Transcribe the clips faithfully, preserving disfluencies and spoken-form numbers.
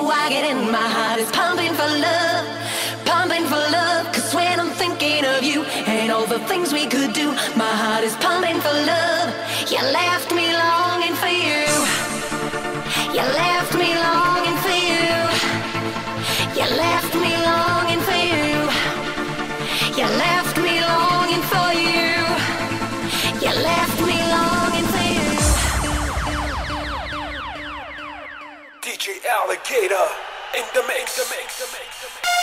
I get in, my heart is pumping for love, pumping for love. Cause when I'm thinking of you and all the things we could do, my heart is pumping for love. You left me longing for you. You left me longing for you. You left me longing for you. You left me longing for you. You left me longing for you. D J Alligator in the mix, the mix, the mix, the mix.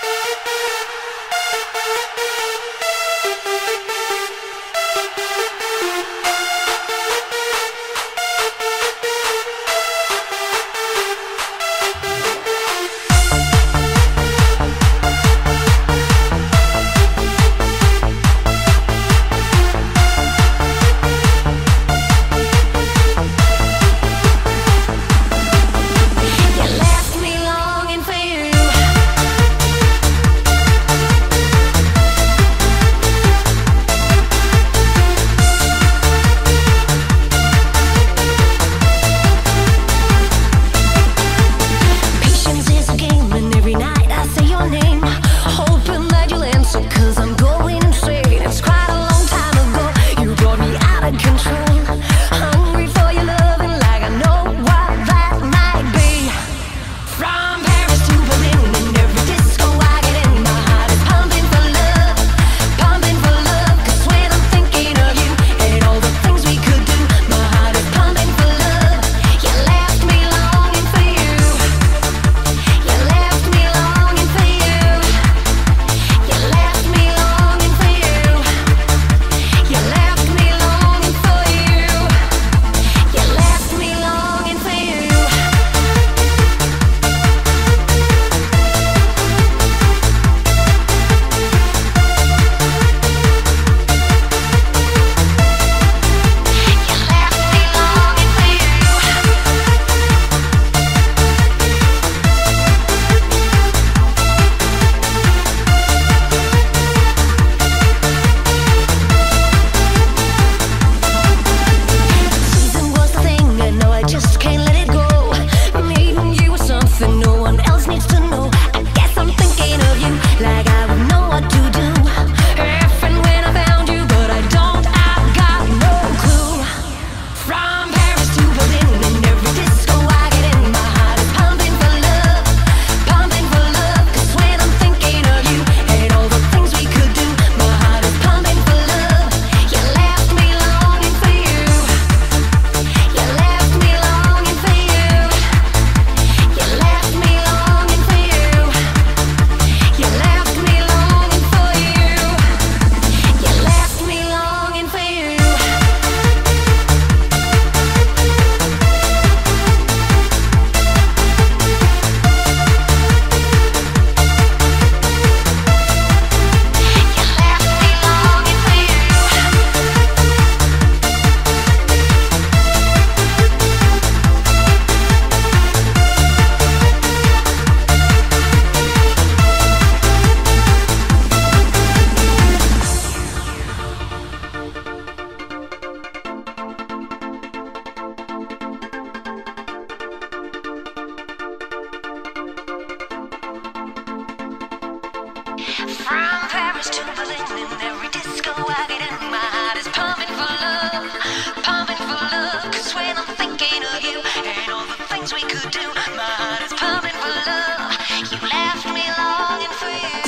From Paris to Berlin, in every disco I get in, my heart is pumping for love, pumping for love. Cause when I'm thinking of you and all the things we could do, my heart is pumping for love. You left me longing for you.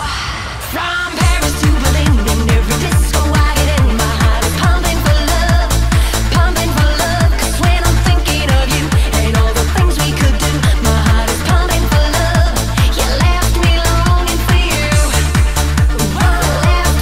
From Paris to Berlin, in every disco I get in, my heart is pumping for love, pumping for love. Cause when I'm thinking of you and all the things we could do, my heart is pumping for love. You left me longing for you. You left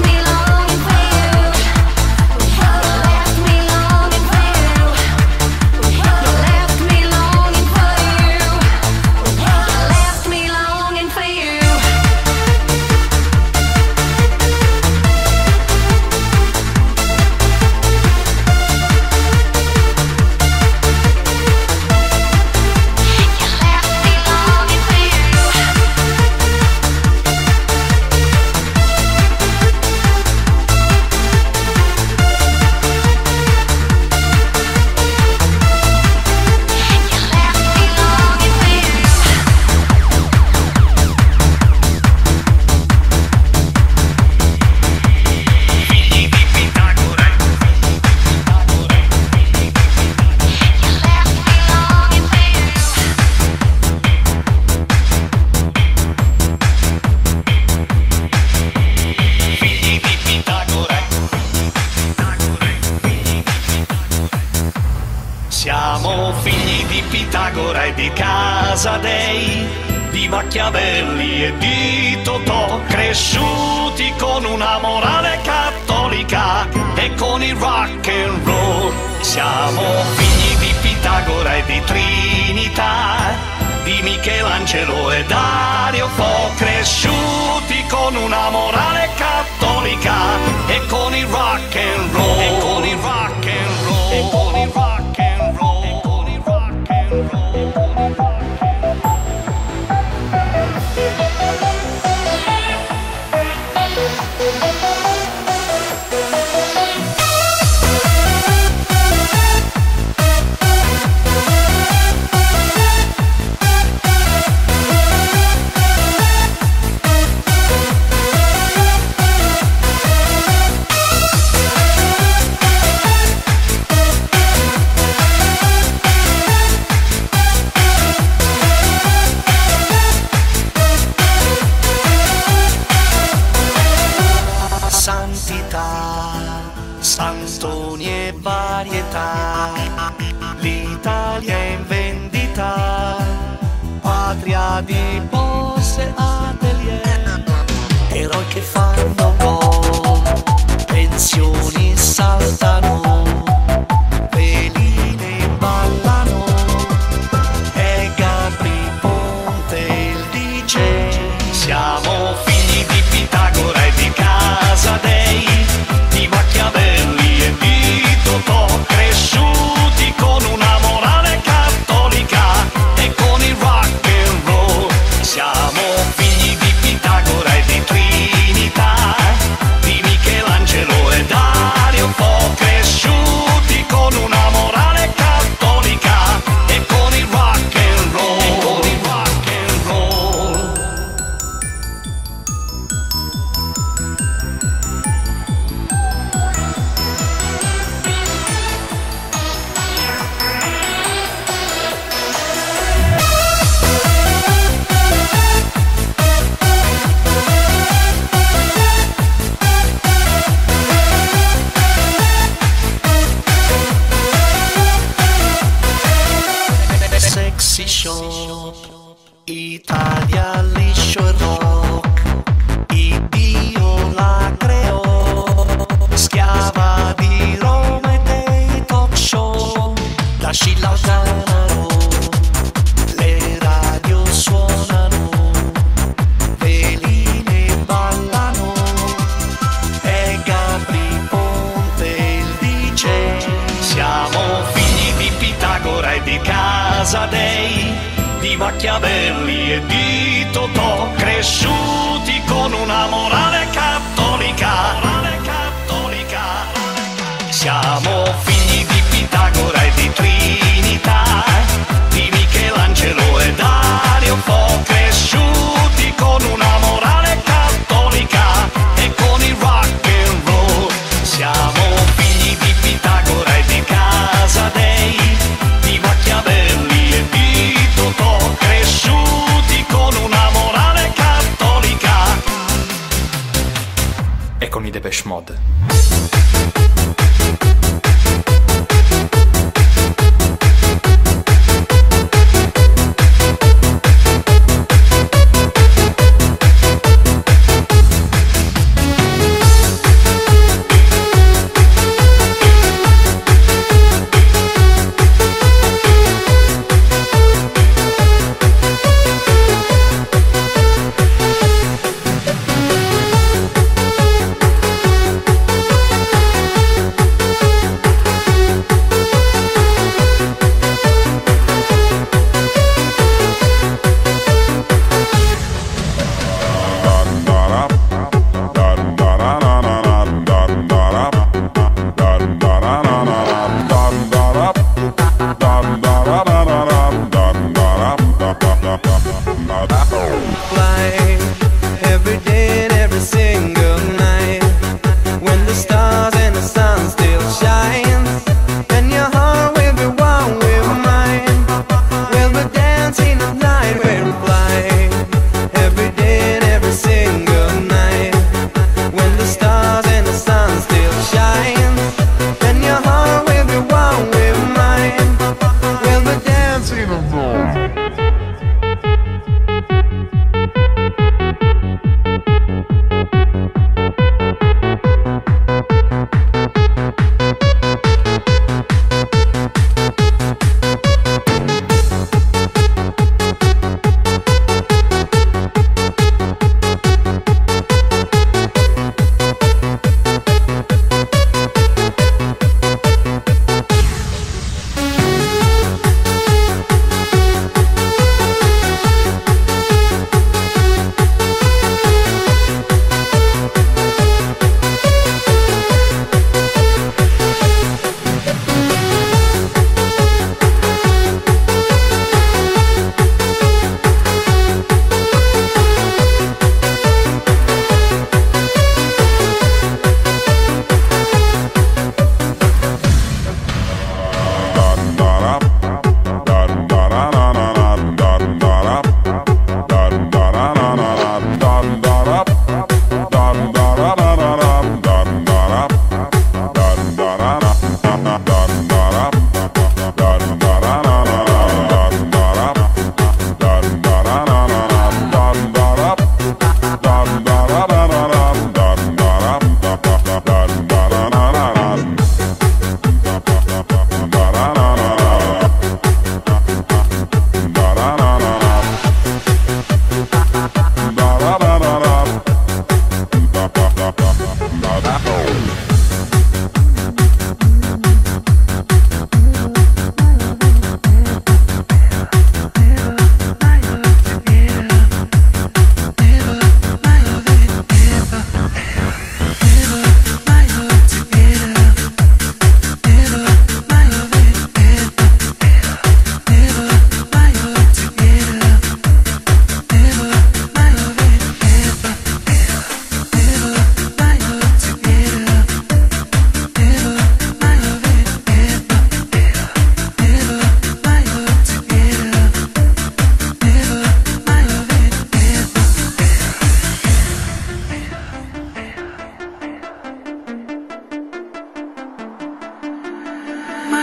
Siamo figli di Pitagora e di Casadei, di Machiavelli e di Totò, cresciuti con una morale cattolica e con il rock and roll. Siamo figli di Pitagora e di Trinità, di Michelangelo e Dario Fo, cresciuti con una morale cattolica e con il rock and roll, e con il rock and roll, e con il rock and roll, e con il rock and roll. Santoni e varietà, l'Italia è in vendita, patria di poste atelier, eroi che fanno gol, pensioni saltano, veline ballano, e Gabri Ponte il D J. Siamo figli di Pitagora e di Casadei, di Machiavelli e di Totò, cresciuti con una morale cattolica e con il rock and roll. Siamo figli di Pitagora e di Trinità, di Michelangelo e Dario Fo, cresciuti con una morale cattolica e con il rock and roll, e con il rock and roll. Sexy shop, Italia liscio e rock, Dio la creò, schiava di Roma e dei talk show, da Scilla al Canaro, le radio suonano, veline ballano, e Gabri Ponte il D J. Siamo figli di Pitagora e di Casadei, di Machiavelli e di Totò, cresciuti con una morale cattolica, morale cattolica. Siamo figli di Pitagora e di Trinità, di Michelangelo e Dario Fo, cresciuti con una morale cattolica e con il rock and roll. Siamo figli di Pitagora e di Casadei, di Machiavelli e di Totò, cresciuti con una morale cattolica e con i Depeche Mode.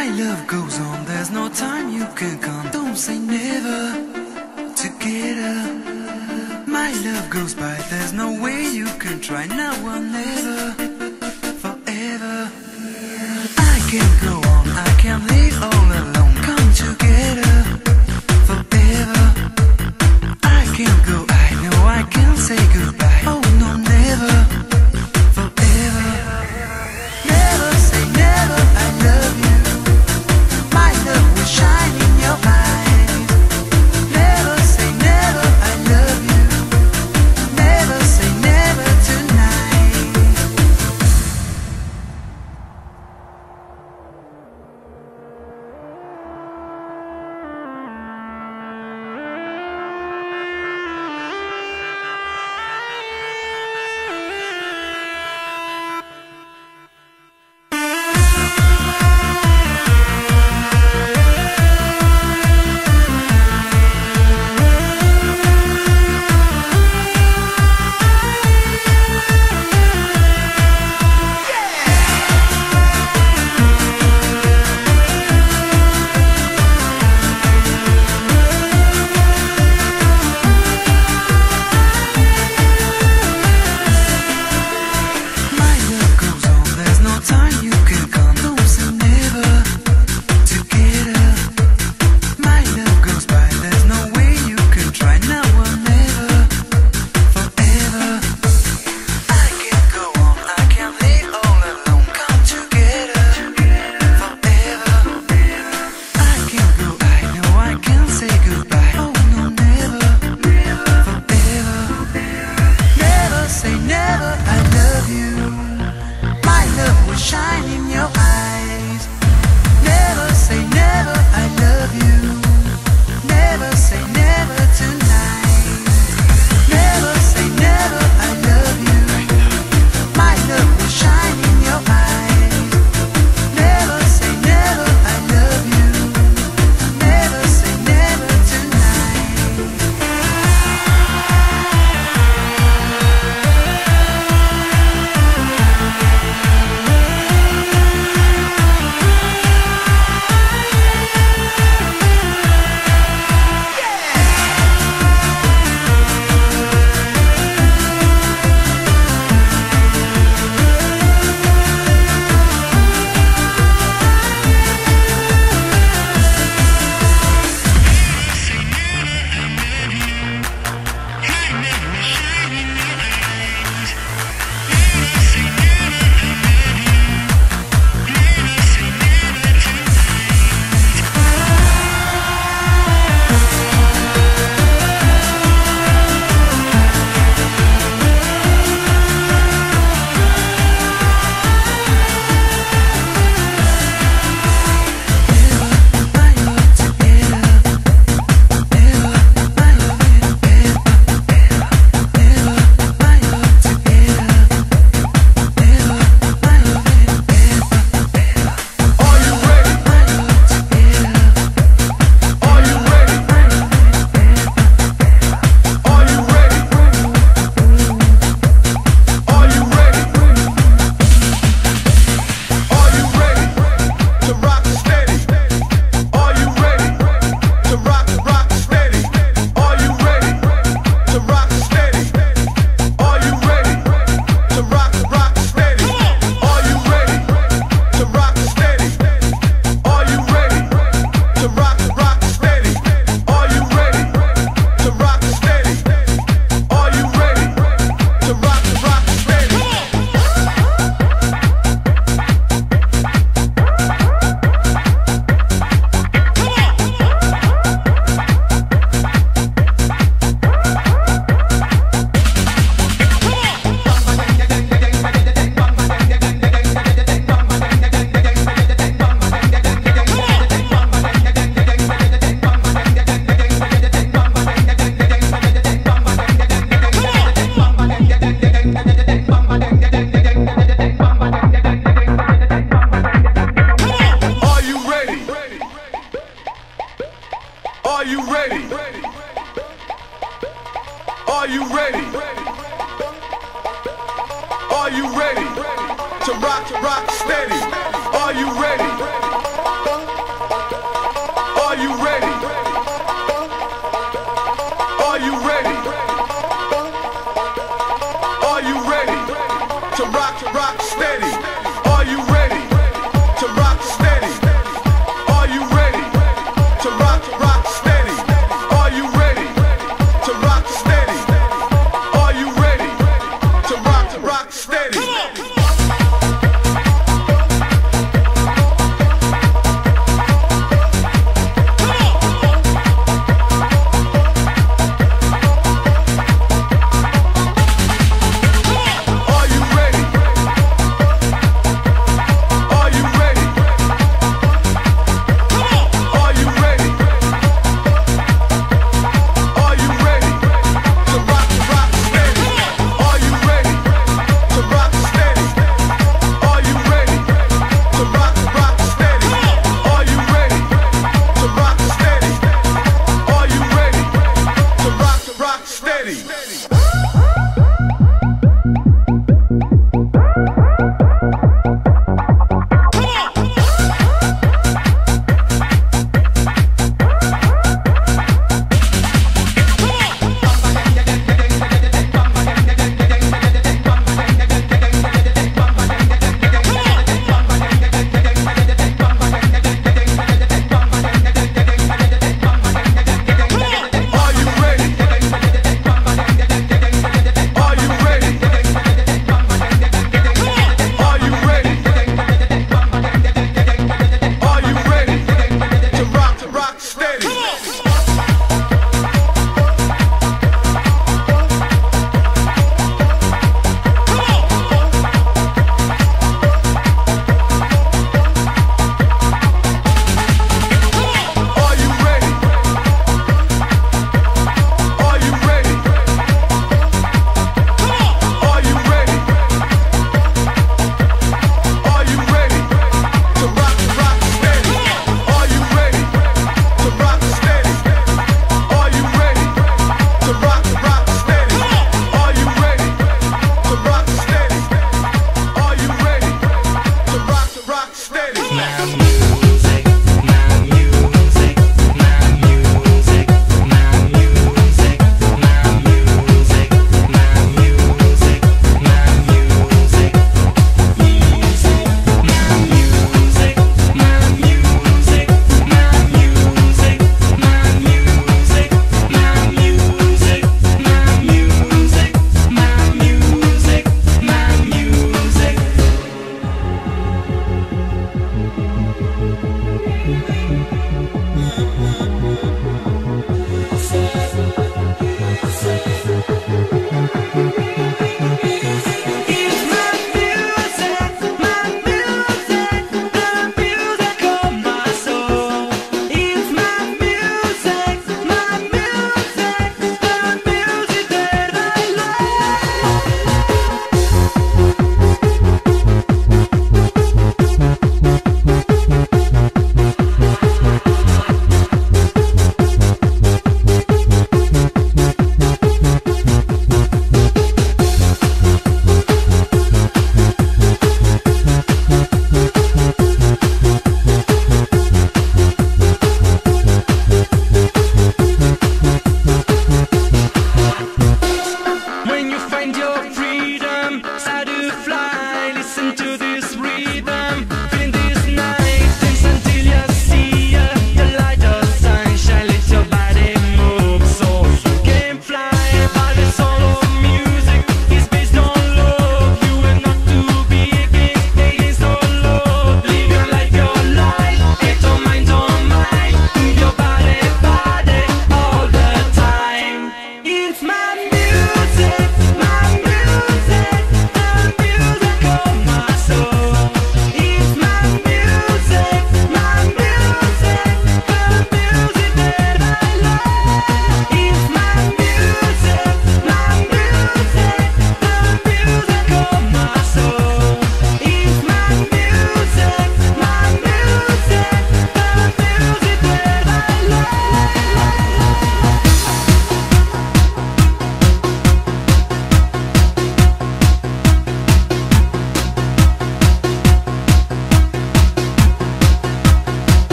My love goes on, there's no time you can come. Don't say never, together. My love goes by, there's no way you can try. Now or never, forever. I can't go on, I can't live all alone. Come together, forever. I can't go, I know I can't say goodbye. Oh no, never, forever. Never say never, I love you. My love will shine in your eyes. Never say never, I love you. Never say never tonight.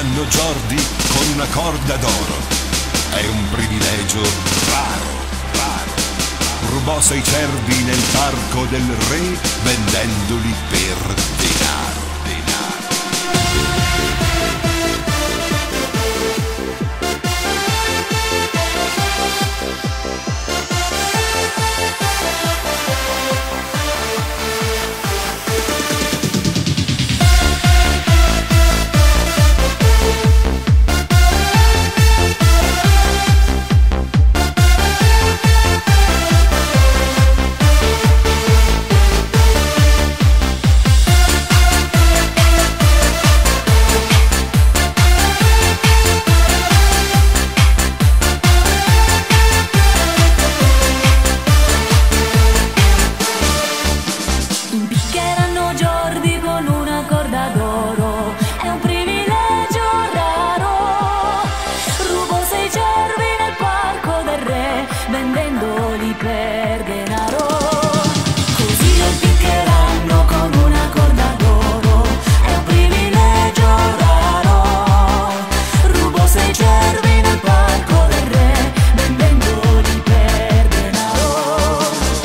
impiccheranno Jordi con una corda d'oro. È un privilegio raro, raro. Rubò sei cervi nel parco del re, vendendoli per denaro, denaro. Impiccheranno Jordi con una corda d'oro, è un privilegio raro. Rubo sei cervi nel parco del re, vendendoli per denaro. Così lo impiccheranno con una corda d'oro, è un privilegio raro. Rubo sei cervi nel parco del re, vendendoli per denaro.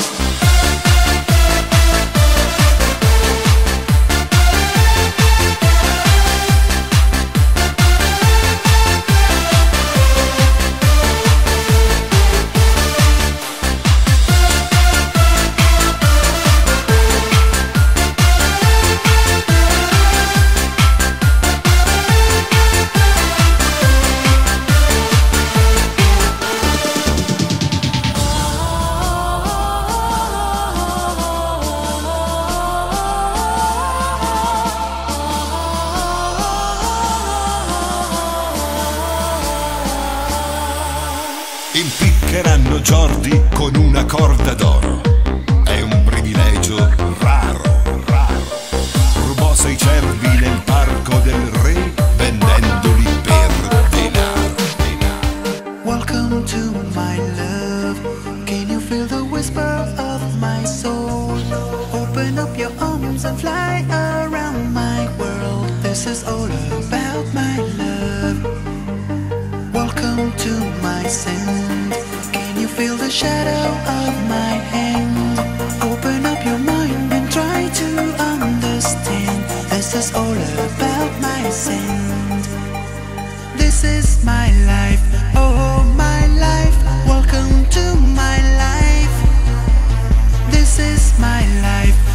Impiccheranno Jordi con una corda d'oro. È un privilegio raro, raro. Rubò sei cervi nel parco del re, vendendoli per denaro, denaro. Welcome to my love. Can you feel the whisper of my soul? Open up your arms and fly around my world. This is all about my love. Welcome to my sand. Can you feel the shadow of my hand? Open up your mind and try to understand. This is all about my sand. This is my life, oh my life. Welcome to my life. This is my life.